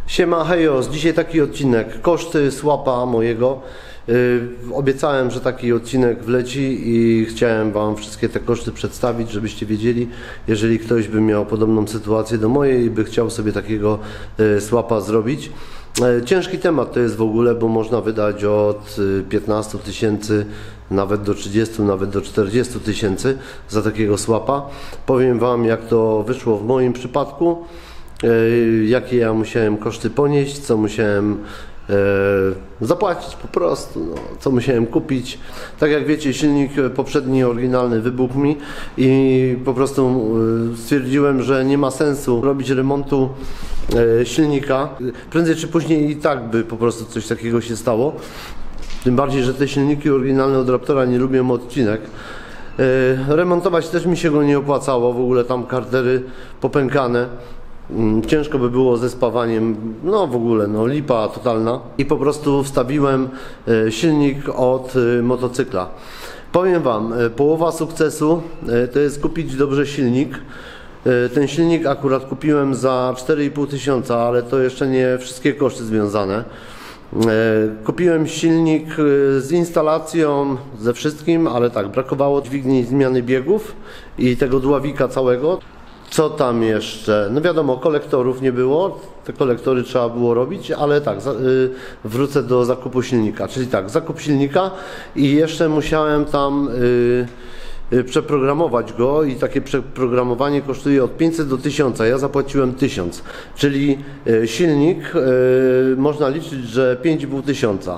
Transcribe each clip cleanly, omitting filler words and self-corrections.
Siema, hejos, dzisiaj taki odcinek, koszty słapa mojego. Obiecałem, że taki odcinek wleci i chciałem Wam wszystkie te koszty przedstawić, żebyście wiedzieli, jeżeli ktoś by miał podobną sytuację do mojej i by chciał sobie takiego słapa zrobić. Ciężki temat to jest w ogóle, bo można wydać od 15 tysięcy, nawet do 30, nawet do 40 tysięcy za takiego słapa. Powiem Wam, jak to wyszło w moim przypadku, jakie ja musiałem koszty ponieść, co musiałem zapłacić po prostu, no, co musiałem kupić. Tak jak wiecie, silnik poprzedni, oryginalny, wybuchł mi i po prostu stwierdziłem, że nie ma sensu robić remontu silnika. Prędzej czy później i tak by po prostu coś takiego się stało. Tym bardziej, że te silniki oryginalne od Raptora nie lubią odcinek. Remontować też mi się go nie opłacało, w ogóle tam kartery popękane. Ciężko by było ze spawaniem, no w ogóle, no lipa totalna. I po prostu wstawiłem silnik od motocykla. Powiem Wam, połowa sukcesu to jest kupić dobrze silnik. Ten silnik akurat kupiłem za 4,5 tysiąca, ale to jeszcze nie wszystkie koszty związane. Kupiłem silnik z instalacją, ze wszystkim, ale tak, brakowało dźwigni zmiany biegów i tego dławika całego. Co tam jeszcze? No wiadomo, kolektorów nie było, te kolektory trzeba było robić, ale tak, wrócę do zakupu silnika. Czyli tak, zakup silnika i jeszcze musiałem tam przeprogramować go i takie przeprogramowanie kosztuje od 500 do 1000, ja zapłaciłem 1000, czyli silnik można liczyć, że 5,5 tysiąca.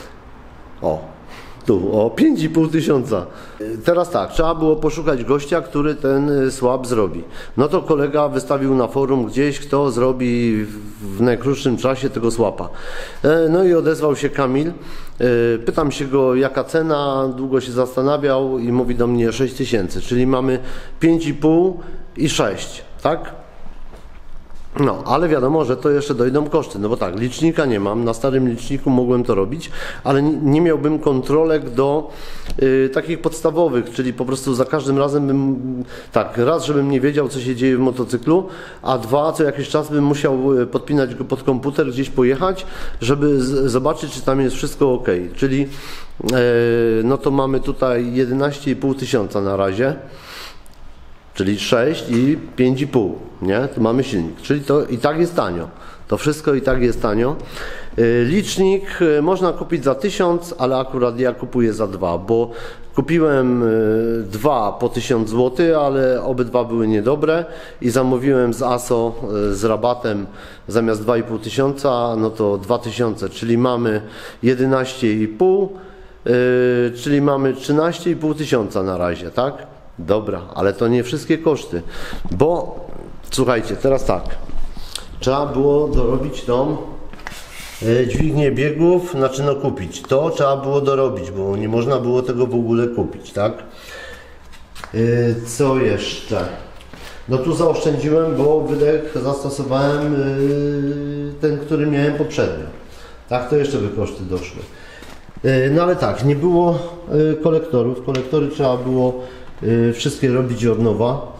O 5,5 tysiąca. Teraz tak, trzeba było poszukać gościa, który ten słap zrobi. No to kolega wystawił na forum gdzieś, kto zrobi w najkrótszym czasie tego słapa. No i odezwał się Kamil. Pytam się go, jaka cena, długo się zastanawiał i mówi do mnie 6 tysięcy, czyli mamy 5,5 i 6, tak? No, ale wiadomo, że to jeszcze dojdą koszty, no bo tak, licznika nie mam, na starym liczniku mogłem to robić, ale nie miałbym kontrolek do takich podstawowych, czyli po prostu za każdym razem bym, tak, raz, żebym nie wiedział, co się dzieje w motocyklu, a dwa, co jakiś czas bym musiał podpinać go pod komputer, gdzieś pojechać, żeby zobaczyć, czy tam jest wszystko ok, czyli no to mamy tutaj 11,5 tysiąca na razie. Czyli 6 i 5,5, nie? Tu mamy silnik, czyli to i tak jest tanio. To wszystko i tak jest tanio. Licznik można kupić za 1000, ale akurat ja kupuję za 2, bo kupiłem 2 po 1000 zł, ale obydwa były niedobre i zamówiłem z ASO z rabatem zamiast 2,5 tysiąca, no to 2000, czyli mamy 11,5, czyli mamy 13,5 tysiąca na razie, tak? Dobra, ale to nie wszystkie koszty, bo słuchajcie, teraz tak, trzeba było dorobić tą dźwignię biegów, znaczy no kupić, to trzeba było dorobić, bo nie można było tego w ogóle kupić, tak? Co jeszcze? No tu zaoszczędziłem, bo wydech zastosowałem ten, który miałem poprzednio, tak, to jeszcze by koszty doszły. No ale tak, nie było kolektorów, kolektory trzeba było wszystkie robić od nowa.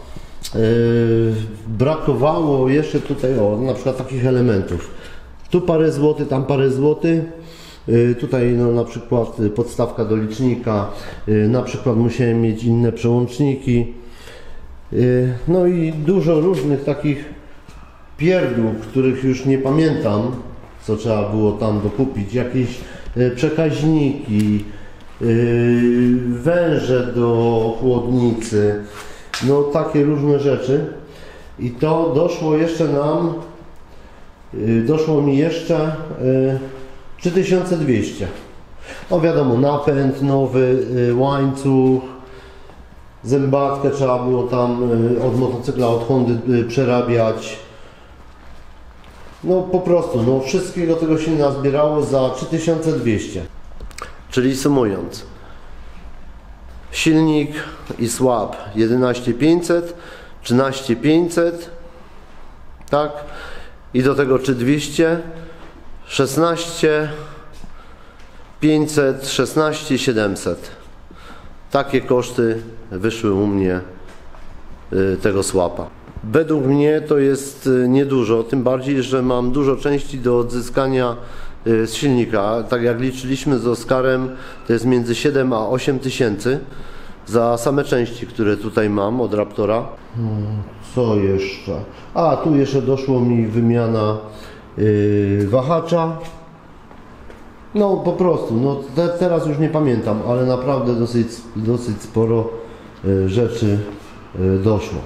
Brakowało jeszcze tutaj na przykład takich elementów. Tu parę złotych, tam parę złotych. Tutaj no, na przykład podstawka do licznika. Na przykład musiałem mieć inne przełączniki. No i dużo różnych takich pierdół, których już nie pamiętam, co trzeba było tam dokupić. Jakieś przekaźniki, węże do chłodnicy, no takie różne rzeczy. I to doszło jeszcze nam, doszło mi jeszcze 3200. No wiadomo, napęd nowy, łańcuch, zębatkę trzeba było tam od motocykla, od Hondy przerabiać. No po prostu, no wszystkiego tego się nazbierało za 3200. Czyli sumując, silnik i słap 11500, 13500, tak? I do tego 3200, 16500, 16700. Takie koszty wyszły u mnie tego słapa. Według mnie to jest niedużo, tym bardziej, że mam dużo części do odzyskania z silnika. Tak jak liczyliśmy z Oskarem, to jest między 7 a 8 tysięcy za same części, które tutaj mam od Raptora. Co jeszcze? A, tu jeszcze doszło mi wymiana wahacza. No po prostu, no teraz już nie pamiętam, ale naprawdę dosyć sporo rzeczy doszło.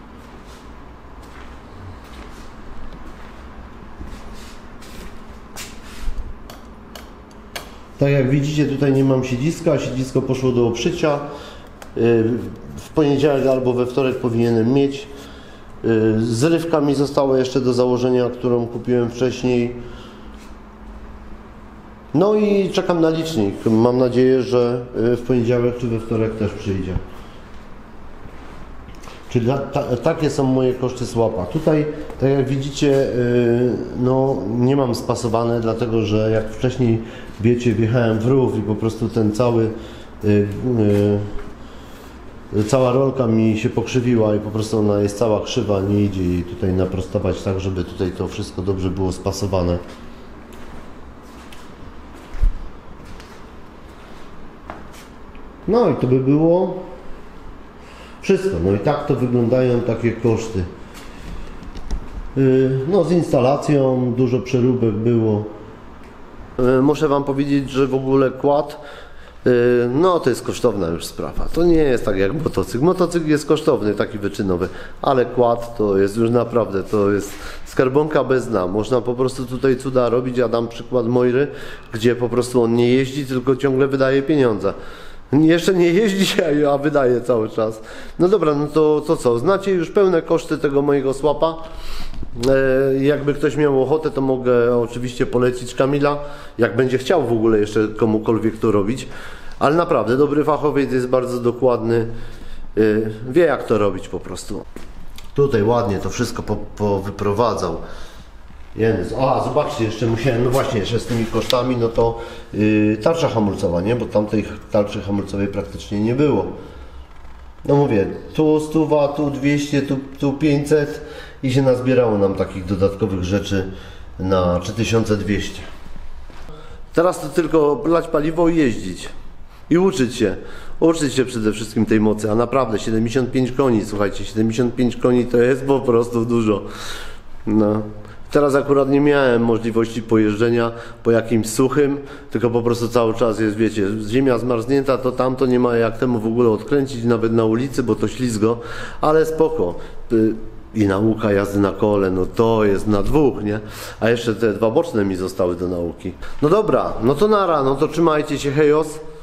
Tak jak widzicie, tutaj nie mam siedziska, siedzisko poszło do obszycia. W poniedziałek albo we wtorek powinienem mieć. Zrywka mi została jeszcze do założenia, którą kupiłem wcześniej. No i czekam na licznik. Mam nadzieję, że w poniedziałek czy we wtorek też przyjdzie. Czyli takie są moje koszty słapa. Tutaj, tak jak widzicie, no nie mam spasowane, dlatego że jak wcześniej wiecie, wjechałem w rów i po prostu ten cała rolka mi się pokrzywiła i po prostu ona jest cała krzywa, nie idzie jej tutaj naprostować tak, żeby tutaj to wszystko dobrze było spasowane. No i to by było wszystko. No i tak to wyglądają takie koszty. No z instalacją dużo przeróbek było. Muszę Wam powiedzieć, że w ogóle quad, no to jest kosztowna już sprawa. To nie jest tak jak motocykl. Motocykl jest kosztowny, taki wyczynowy, ale quad to jest już naprawdę, to jest skarbonka bez dna. Można po prostu tutaj cuda robić. Ja dam przykład Moiry, gdzie po prostu on nie jeździ, tylko ciągle wydaje pieniądze. Jeszcze nie jeździ, a wydaje cały czas. No dobra, no to co? Znacie już pełne koszty tego mojego słapa. Jakby ktoś miał ochotę, to mogę oczywiście polecić Kamila, jak będzie chciał w ogóle jeszcze komukolwiek to robić. Ale naprawdę, dobry fachowiec jest bardzo dokładny. Wie jak to robić po prostu. Tutaj ładnie to wszystko powyprowadzał. A, zobaczcie, jeszcze musiałem, no właśnie, jeszcze z tymi kosztami, no to tarcza hamulcowa, nie? Bo tamtej tarczy hamulcowej praktycznie nie było. No mówię, tu 100, tu 200, tu 500 i się nazbierało nam takich dodatkowych rzeczy na 3200. Teraz to tylko lać paliwo i jeździć. I uczyć się. Uczyć się przede wszystkim tej mocy, a naprawdę 75 koni, słuchajcie, 75 koni to jest po prostu dużo. No. Teraz akurat nie miałem możliwości pojeżdżenia po jakimś suchym, tylko po prostu cały czas jest, wiecie, ziemia zmarznięta, to tamto nie ma jak temu w ogóle odkręcić, nawet na ulicy, bo to ślizgo, ale spoko. I nauka jazdy na kole, no to jest na dwóch, nie? A jeszcze te dwa boczne mi zostały do nauki. No dobra, no to nara, no to trzymajcie się, hejos.